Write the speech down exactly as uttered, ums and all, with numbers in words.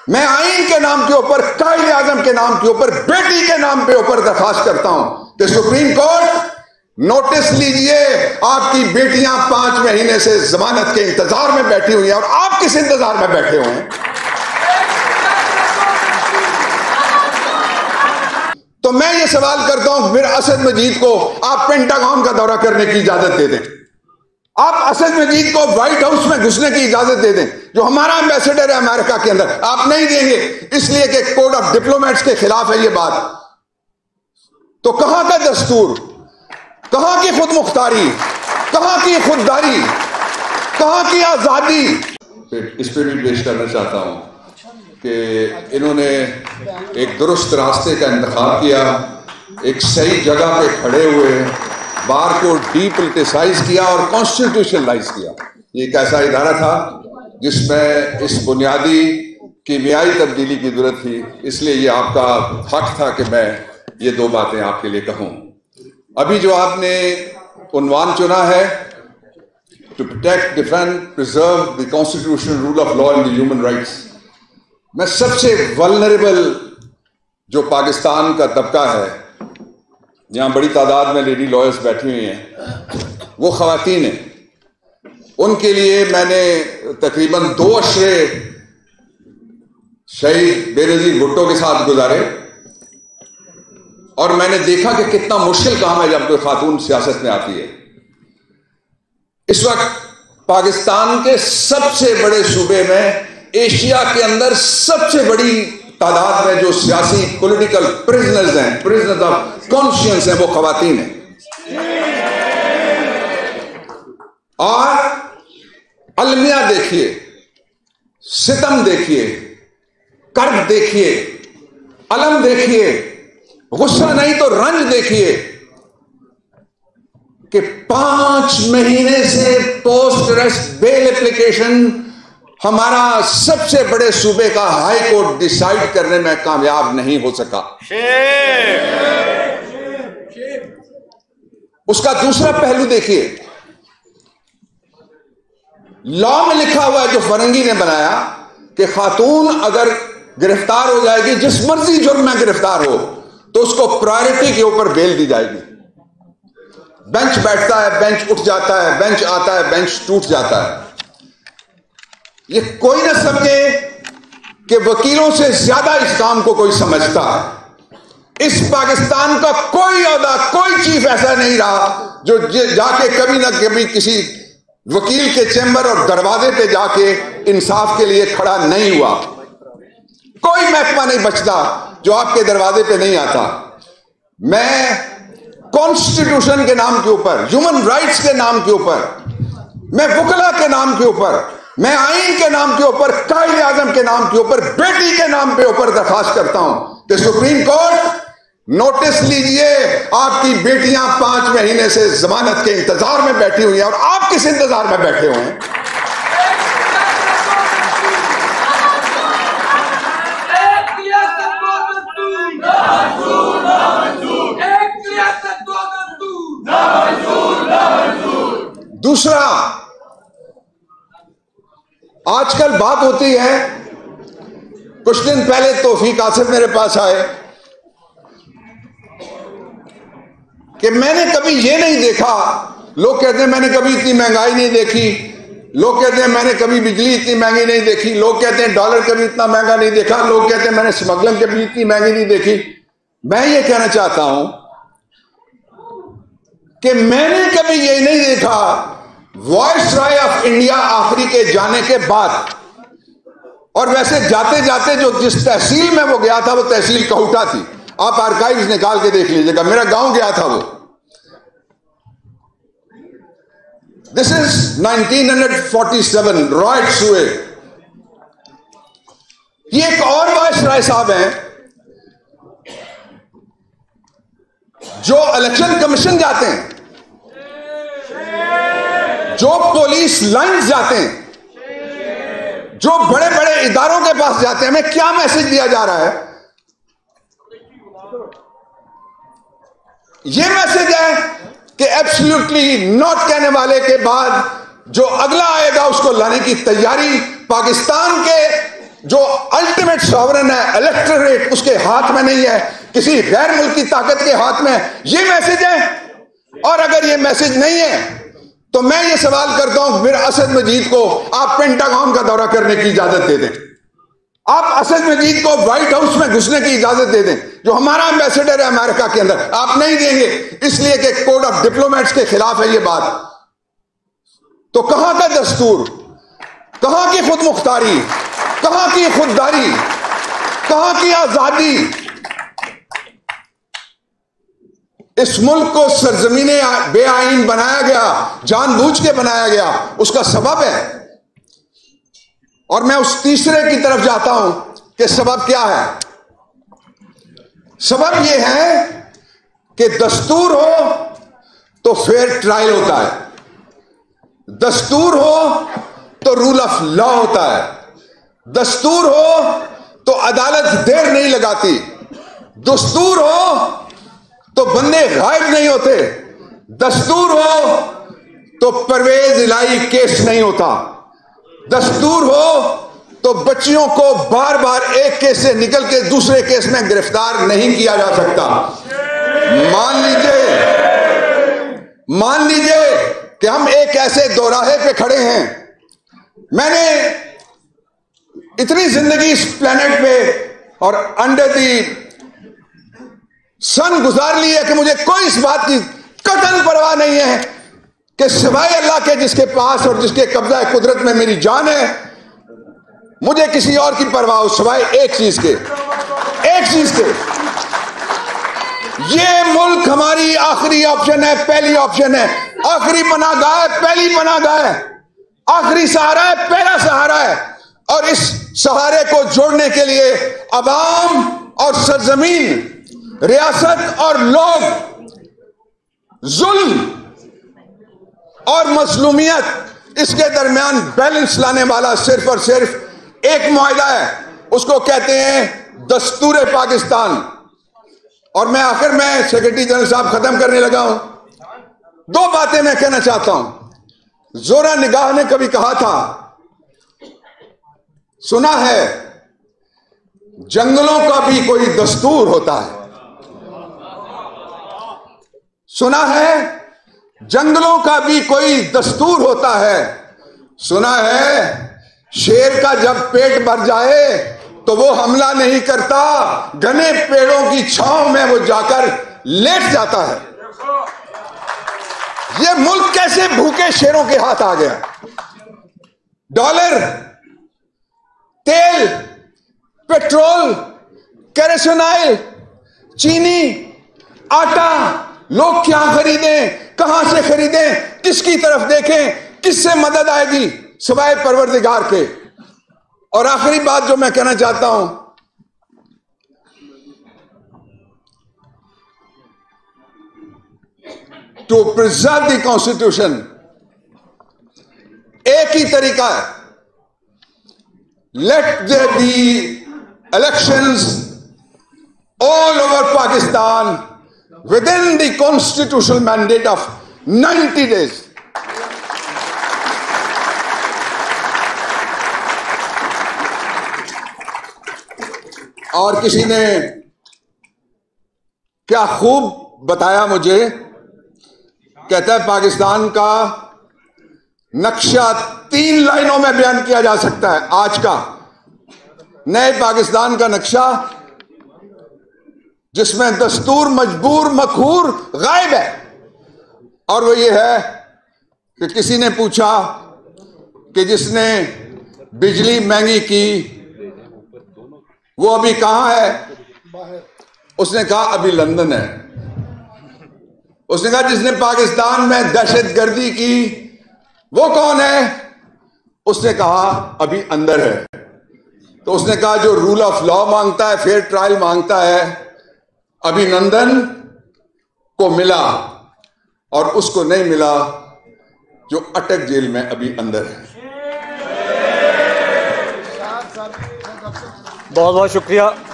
मैं आईन के नाम के ऊपर, कायदे आजम के नाम के ऊपर, बेटी के नाम पे ऊपर दरखास्त करता हूं कि सुप्रीम कोर्ट नोटिस लीजिए, आपकी बेटियां पांच महीने से जमानत के इंतजार में बैठी हुई हैं और आप किस इंतजार में बैठे हुए हैं? तो मैं ये सवाल करता हूं, फिर असद मजीद को आप पेंटागन का दौरा करने की इजाजत दे दें, आप असद मजीद को व्हाइट हाउस में घुसने की इजाजत दे दें, जो हमारा एम्बेसडर है अमेरिका के अंदर। आप नहीं देंगे इसलिए कि कोड ऑफ डिप्लोमेट्स के खिलाफ है ये बात। तो कहां का दस्तूर, कहां की खुद मुख्तारी, कहां की खुददारी, कहां की आजादी? इस पर भी पेश करना चाहता हूं कि इन्होंने एक दुरुस्त रास्ते का इंतखाब किया, एक सही जगह पे खड़े हुए, बार को डीपोलिटिसाइज किया और कॉन्स्टिट्यूशनलाइज किया। ये एक ऐसा इदारा था जिसमें इस बुनियादी कीमियाई तब्दीली की जरूरत थी, इसलिए ये आपका हक था कि मैं ये दो बातें आपके लिए कहूं। अभी जो आपने उन्वान चुना है, to protect, defend, preserve the constitutional rule of law and the human rights, मैं सबसे वल्नरेबल जो पाकिस्तान का तबका है, जहां बड़ी तादाद में लेडी लॉयर्स बैठी हुई हैं, वो खवातीन हैं, उनके लिए मैंने तकरीबन दो अशरे शहीद बेनज़ीर भुट्टो के साथ गुजारे और मैंने देखा कि कितना मुश्किल काम है जब कोई खातून सियासत में आती है। इस वक्त पाकिस्तान के सबसे बड़े सूबे में, एशिया के अंदर सबसे बड़ी तादाद में जो सियासी पॉलिटिकल प्रिजनर्स हैं, प्रिजनर्स ऑफ कॉन्शियंस हैं, वो खवातीन हैं। और अलमिया देखिए, सितम देखिए, कर्ब देखिए, अलम देखिए, गुस्सा नहीं तो रंज देखिए कि पांच महीने से पोस्ट अरेस्ट बेल एप्लीकेशन हमारा सबसे बड़े सूबे का हाई कोर्ट डिसाइड करने में कामयाब नहीं हो सका। उसका दूसरा पहलू देखिए, लॉ में लिखा हुआ है जो फरंगी ने बनाया कि खातून अगर गिरफ्तार हो जाएगी, जिस मर्जी जुर्म में गिरफ्तार हो, तो उसको प्रायोरिटी के ऊपर बेल दी जाएगी। बेंच बैठता है, बेंच उठ जाता है, बेंच आता है, बेंच टूट जाता है। ये कोई ना समझे कि वकीलों से ज्यादा इस काम को कोई समझता है। इस पाकिस्तान का कोई ओहदा, कोई चीफ ऐसा नहीं रहा जो जाके कभी ना कभी किसी वकील के चैम्बर और दरवाजे पे जाके इंसाफ के लिए खड़ा नहीं हुआ। कोई महकमा नहीं बचता जो आपके दरवाजे पे नहीं आता। मैं कॉन्स्टिट्यूशन के नाम के ऊपर, ह्यूमन राइट्स के नाम के ऊपर, मैं वकला के नाम के ऊपर, मैं आईन के नाम के ऊपर, कायदे आजम के नाम के ऊपर, बेटी के नाम पे ऊपर दरखास्त करता हूं कि सुप्रीम कोर्ट नोटिस लीजिए, आपकी बेटियां पांच महीने से जमानत के इंतजार में बैठी हुई हैं और आप किस इंतजार में बैठे हुए हैं? दूसरा, आजकल बात होती है, कुछ दिन पहले तौफीक आसिफ मेरे पास आए कि मैंने कभी ये नहीं देखा, लोग कहते हैं मैंने कभी इतनी महंगाई नहीं देखी, लोग कहते हैं मैंने कभी बिजली इतनी महंगी नहीं देखी, लोग कहते हैं डॉलर कभी इतना महंगा नहीं देखा, लोग कहते हैं मैंने स्मगलिंग कभी इतनी महंगी नहीं देखी। मैं ये कहना चाहता हूं कि मैंने कभी ये नहीं देखा, वायसराय ऑफ इंडिया आखिरी के जाने के बाद, और वैसे जाते जाते जो जिस तहसील में वो गया था वो तहसील कहूटा थी, आप आर्काइव्स निकाल के देख लीजिएगा, मेरा गांव गया था वो। This is nineteen forty seven, riots हुए। ये एक और वायसराय साहब हैं जो इलेक्शन कमीशन जाते हैं, जो पुलिस लाइन जाते हैं, जो बड़े बड़े इदारों के पास जाते हैं। हमें क्या मैसेज दिया जा रहा है? ये मैसेज है कि एब्सोल्युटली नॉट कहने वाले के बाद जो अगला आएगा उसको लाने की तैयारी पाकिस्तान के जो अल्टीमेट सॉवरन है, इलेक्टोरेट, उसके हाथ में नहीं है, किसी गैर मुल्क की ताकत के हाथ में है। ये मैसेज है। और अगर ये मैसेज नहीं है तो मैं ये सवाल करता हूं, फिर असद मजीद को आप पेंटागन का दौरा करने की इजाजत दे दें। आप असद मजीद को व्हाइट हाउस में घुसने की इजाजत दे दें, जो हमारा एम्बेसडर है अमेरिका के अंदर। आप नहीं देंगे इसलिए कि कोड ऑफ डिप्लोमेट्स के खिलाफ है ये बात। तो कहां का दस्तूर, कहां की खुद मुख्तारी, कहां की खुददारी, कहां की आजादी? इस मुल्क को सरजमीने बेआईन बनाया गया, जानबूझ के बनाया गया, उसका सबब है। और मैं उस तीसरे की तरफ जाता हूं कि सबब क्या है। सबब यह है कि दस्तूर हो तो फेयर ट्रायल होता है, दस्तूर हो तो रूल ऑफ लॉ होता है, दस्तूर हो तो अदालत देर नहीं लगाती, दस्तूर हो तो बंदे गायब नहीं होते, दस्तूर हो तो परवेज इलाही केस नहीं होता, दस्तूर हो तो बच्चियों को बार बार एक केस से निकल के दूसरे केस में गिरफ्तार नहीं किया जा सकता। मान लीजिए मान लीजिए कि हम एक ऐसे दोराहे पे खड़े हैं। मैंने इतनी जिंदगी इस प्लेनेट पे और अंडर दी सन गुजार ली है कि मुझे कोई इस बात की कतई परवाह नहीं है कि सिवाय अल्लाह के जिसके पास और जिसके कब्जा कुदरत में मेरी जान है, मुझे किसी और की परवाह हो सिवाय एक चीज के, एक चीज के। ये मुल्क हमारी आखिरी ऑप्शन है, पहली ऑप्शन है, आखिरी पनाहगाह है, पहली पनाहगाह है, आखिरी सहारा है, पहला सहारा है। और इस सहारे को जोड़ने के लिए अवाम और सरजमीन, रियासत और लोग, जुल्म और मजलूमियत, इसके दरमियान बैलेंस लाने वाला सिर्फ और सिर्फ एक मुआहिदा है, उसको कहते हैं दस्तूर पाकिस्तान। और मैं आखिर में सेक्रेटरी जनरल साहब खत्म करने लगा हूं, दो बातें मैं कहना चाहता हूं। जोरा निगाह ने कभी कहा था, सुना है जंगलों का भी कोई दस्तूर होता है, सुना है जंगलों का भी कोई दस्तूर होता है, सुना है शेर का जब पेट भर जाए तो वो हमला नहीं करता, घने पेड़ों की छांव में वो जाकर लेट जाता है। ये मुल्क कैसे भूखे शेरों के हाथ आ गया? डॉलर, तेल, पेट्रोल, केरोसिन ऑयल, चीनी, आटा, लोग क्या खरीदें, कहां से खरीदें, किसकी तरफ देखें, किससे मदद आएगी सिवाय परवरदिगार के। और आखिरी बात जो मैं कहना चाहता हूं, टू प्रिजर्व द कॉन्स्टिट्यूशन एक ही तरीका है, let there be elections all over Pakistan within the constitutional mandate of ninety days. और किसी ने क्या खूब बताया मुझे, कहता है पाकिस्तान का नक्शा तीन लाइनों में बयान किया जा सकता है। आज का नए पाकिस्तान का नक्शा जिसमें दस्तूर मजबूर मखूर गायब है, और वो ये है कि किसी ने पूछा कि जिसने बिजली महंगी की वो अभी कहां है? उसने कहा अभी लंदन है। उसने कहा जिसने पाकिस्तान में दहशतगर्दी की वो कौन है? उसने कहा अभी अंदर है। तो उसने कहा जो रूल ऑफ लॉ मांगता है, फेयर ट्रायल मांगता है, अभिनंदन को मिला और उसको नहीं मिला जो अटक जेल में अभी अंदर है। बहुत बहुत शुक्रिया।